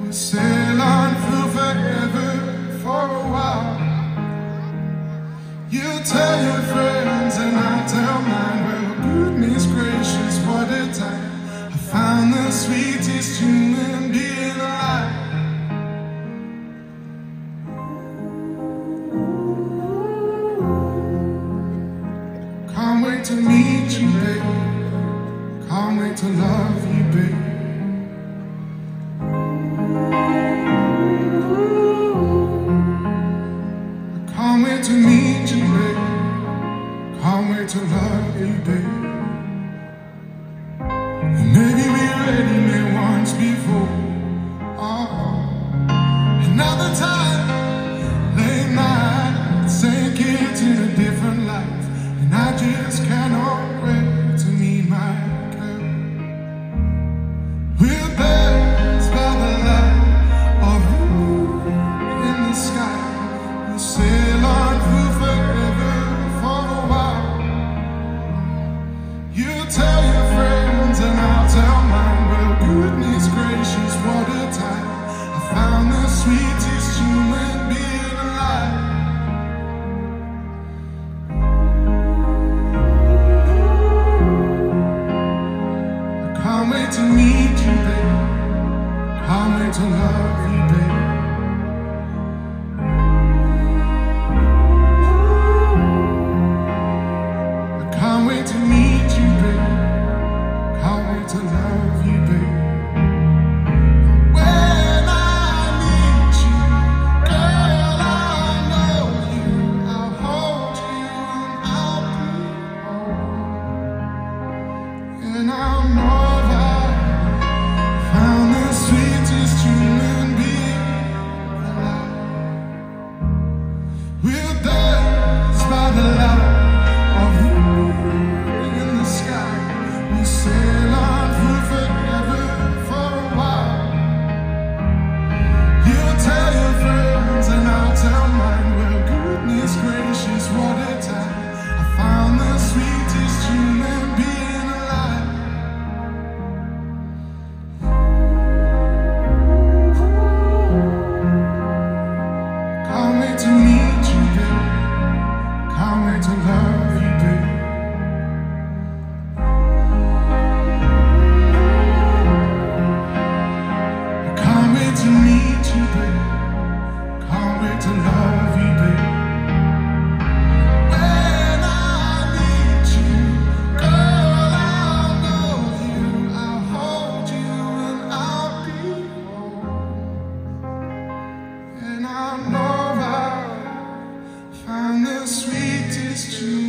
sail on through forever for a while. You tell your friends and I tell mine. Well, goodness gracious, what a time. I found the sweetest human being alive. Can't wait to meet you, babe. Can't wait to love you, babe. Can't wait to meet you, babe. Can't wait to love you, babe. And maybe we already met once before. Another time, late night, saying kids in a different life. And I just cannot wait to meet my girl. We're birds by the light of the moon in the sky. We'll sail on through forever for a while. You tell your friends and I'll tell mine. Well, goodness gracious, what a time. I found the sweetest human being alive. Can't wait to meet you, babe. Can't wait to love you, babe. Can't wait to meet you, babe. Can't wait to love you, babe. When I meet you, girl, I'll know you. I'll hold you and I'll be home. And I'll know found the sweetest human being alive. We'll dance by the light of the moon in the sky. We'll sail on through forever for a while. You'll tell your friends and I'll tell mine. Well, goodness gracious, what a time. I found the sweetest human being alive. Can't wait to meet you, babe. Can't wait to love you, babe. Can't wait to meet you, babe. Can't wait to love you, babe. When I meet you, girl, I'll know you. I'll hold you and I'll be home. And I'll know found the sweetest you.